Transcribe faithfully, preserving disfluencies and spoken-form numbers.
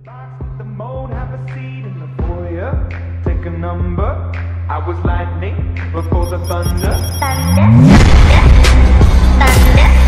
The mode, have a seat in the foyer. Take a number. I was lightning before the thunder. Thunder, thunder, thunder.